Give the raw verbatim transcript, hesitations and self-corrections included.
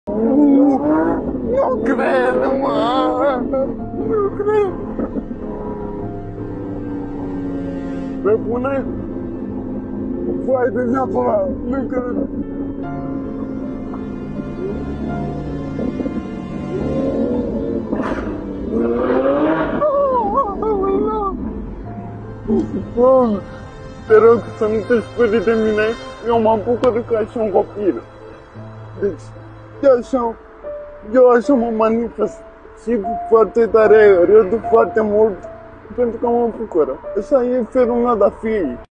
Nu, nu cred, mă! Nu cred! Pe bune? Vai de neapărat! Nu cred! Bă, te rog să nu te sperii de mine, eu mă bucur ca și un copil. Deci, eu așa, eu așa mă manifest și foarte tare, râd foarte mult, pentru că mă bucură. Așa e felul meu de a fi.